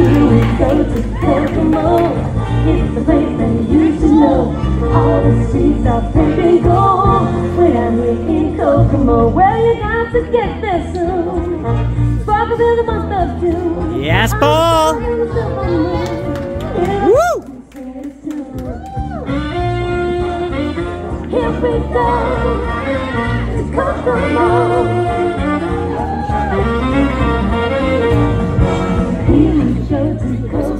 Here we go to Kokomo. It's the place that you should know. All the streets are pink and gold when I'm here in Kokomo. Well, you got to get there soon. Sparkles in the month of June. Yes, Paul. Woo! Here we go to Kokomo. Here we go to Kokomo.